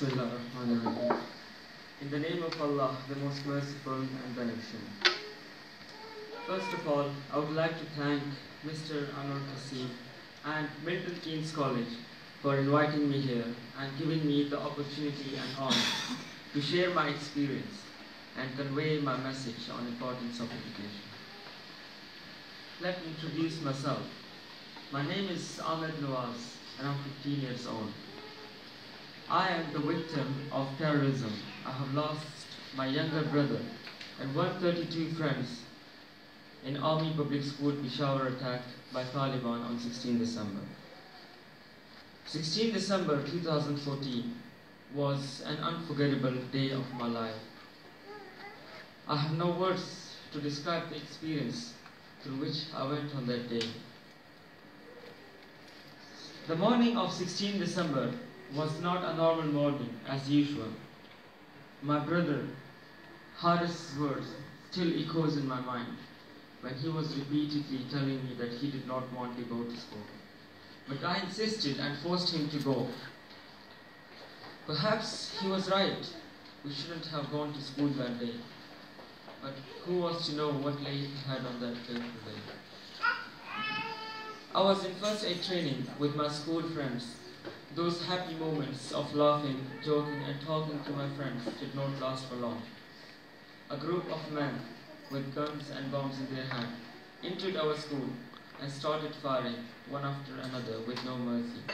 Bismillahirrahmanirrahim. In the name of Allah, the most merciful and beneficent. First of all, I would like to thank Mr. Anwar Kasim and Milton Keynes College for inviting me here and giving me the opportunity and honor to share my experience and convey my message on the importance of education. Let me introduce myself. My name is Ahmed Nawaz and I'm 15 years old. I am the victim of terrorism. I have lost my younger brother and 132 friends in Army Public School Peshawar attack by Taliban on 16 December. 16 December 2014 was an unforgettable day of my life. I have no words to describe the experience through which I went on that day. The morning of 16 December was not a normal morning as usual. My brother Haris' words still echoes in my mind when he was repeatedly telling me that he did not want to go to school. But I insisted and forced him to go. Perhaps he was right. We shouldn't have gone to school that day. But who was to know what lay ahead on that fateful day? I was in first aid training with my school friends. Those happy moments of laughing, joking and talking to my friends did not last for long. A group of men with guns and bombs in their hand entered our school and started firing one after another with no mercy.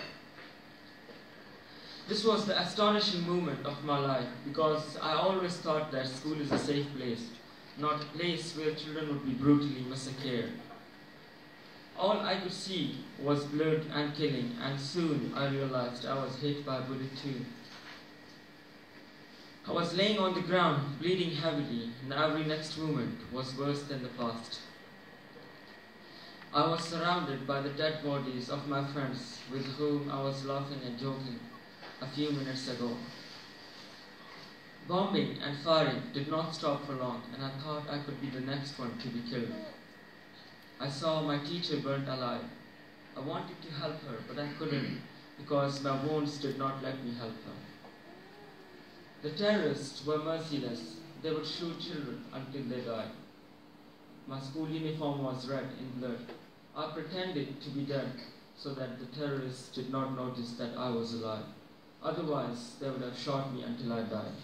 This was the astonishing moment of my life because I always thought that school is a safe place, not a place where children would be brutally massacred. All I could see was blood and killing, and soon I realized I was hit by a bullet too. I was laying on the ground, bleeding heavily, and every next moment was worse than the past. I was surrounded by the dead bodies of my friends with whom I was laughing and joking a few minutes ago. Bombing and firing did not stop for long, and I thought I could be the next one to be killed. I saw my teacher burnt alive. I wanted to help her, but I couldn't because my wounds did not let me help her. The terrorists were merciless. They would shoot children until they died. My school uniform was red in blood. I pretended to be dead so that the terrorists did not notice that I was alive. Otherwise, they would have shot me until I died.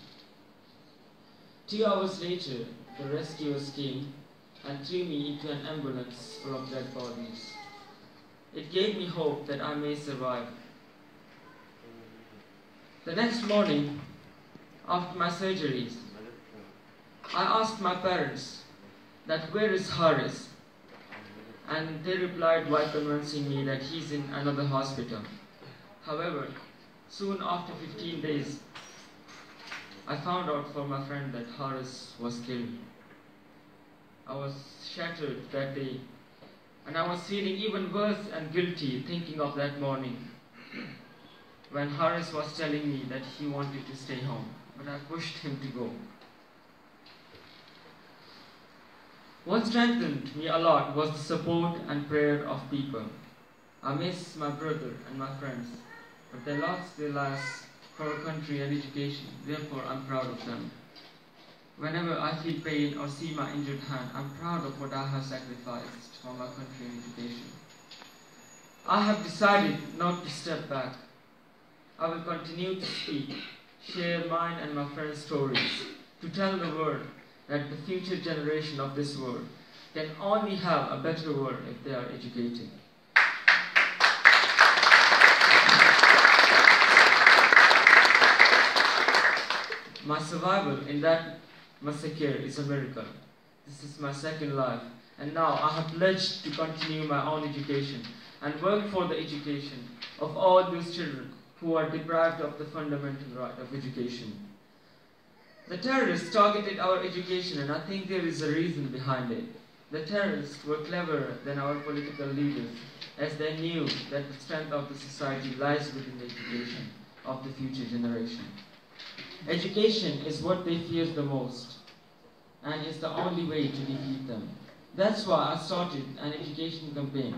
2 hours later, the rescuers came and threw me into an ambulance full of dead bodies. It gave me hope that I may survive. The next morning, after my surgeries, I asked my parents that where is Haris, and they replied by convincing me that he's in another hospital. However, soon after 15 days, I found out from my friend that Haris was killed. I was shattered that day, and I was feeling even worse and guilty thinking of that morning when Haris was telling me that he wanted to stay home, but I pushed him to go. What strengthened me a lot was the support and prayer of people. I miss my brother and my friends, but they lost their lives for our country and education. Therefore, I'm proud of them. Whenever I feel pain or see my injured hand, I'm proud of what I have sacrificed for my country and education. I have decided not to step back. I will continue to speak, share mine and my friends' stories, to tell the world that the future generation of this world can only have a better world if they are educated. My survival in that massacre is a miracle. This is my second life, and now I have pledged to continue my own education and work for the education of all those children who are deprived of the fundamental right of education. The terrorists targeted our education, and I think there is a reason behind it. The terrorists were cleverer than our political leaders, as they knew that the strength of the society lies within the education of the future generation. Education is what they fear the most, and is the only way to defeat them. That's why I started an education campaign,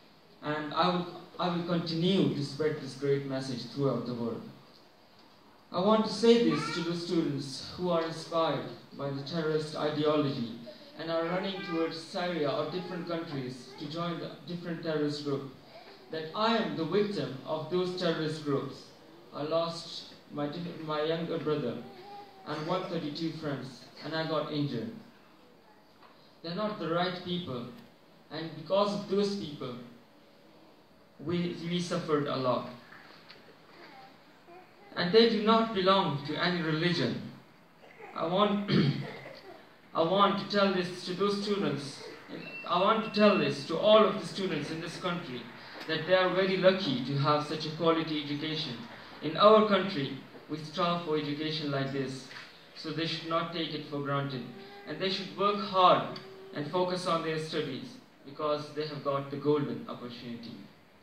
and I will continue to spread this great message throughout the world. I want to say this to the students who are inspired by the terrorist ideology and are running towards Syria or different countries to join the different terrorist group, that I am the victim of those terrorist groups. I lost my younger brother and 132 friends, and I got injured. They're not the right people, and because of those people, we suffered a lot. And they do not belong to any religion. I want to tell this to those students, I want to tell this to all of the students in this country, that they are very lucky to have such a quality education. In our country, we strive for education like this, so they should not take it for granted. And they should work hard and focus on their studies, because they have got the golden opportunity.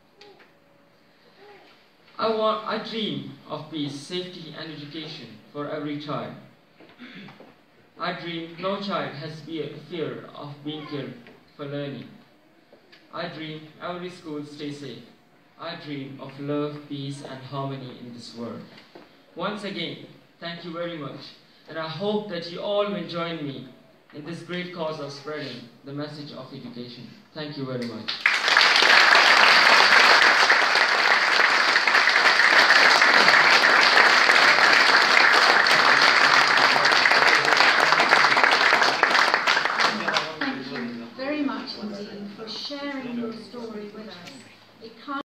I dream of peace, safety and education for every child. I dream no child has fear of being killed for learning. I dream every school stays safe. I dream of love, peace and harmony in this world. Once again, thank you very much, and I hope that you all will join me in this great cause of spreading the message of education. Thank you very much.